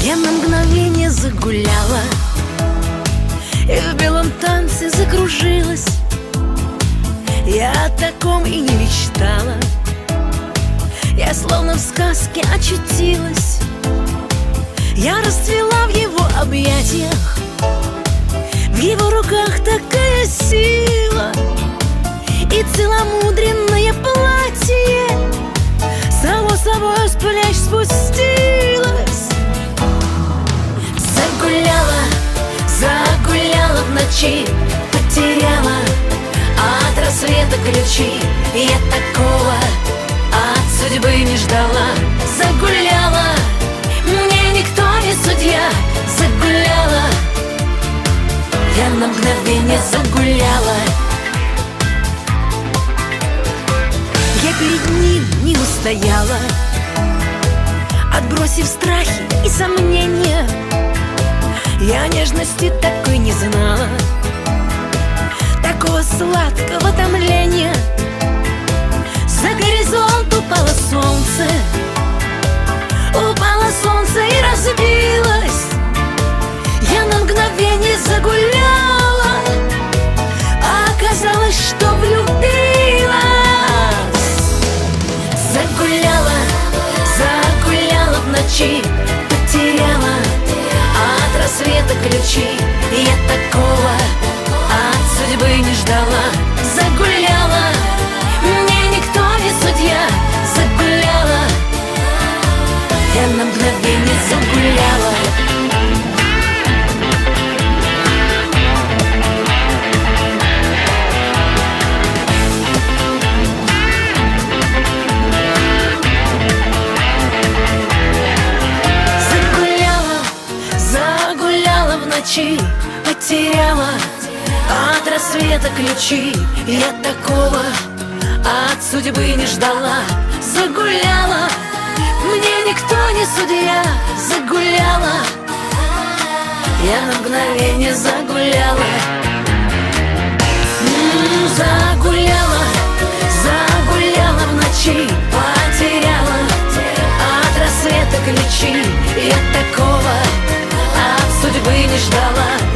Я на мгновение загуляла и в белом танце закружилась. Я о таком и не мечтала. Я словно в сказке очутилась. Я расцвела в его объятиях, в его руках такая сила. И целомудренное платье само собой с плеч спустилось. Загуляла, загуляла в ночи, потеряла от рассвета ключи. Я такого от судьбы не ждала. Загуляла, мне никто не судья. Загуляла, я на мгновение загуляла. Я перед ним не устояла, отбросив страхи и сомнения. Я нежности такой не знала, такого сладкого томления. За горизонт упало солнце, упало солнце и разбилось. Я на мгновение загуляла, а оказалось, что влюбилась. Загуляла, загуляла в ночи, потеряла от рассвета ключи. Я такого от судьбы не ждала. Загуляла, мне никто не судья. Загуляла, я на мгновение загуляла. Потеряла от рассвета ключи. Я такого от судьбы не ждала. Загуляла, мне никто не судья. Загуляла, я на мгновение загуляла. Загуляла, загуляла в ночи, потеряла от рассвета ключи. Я такого от судьбы не ждала.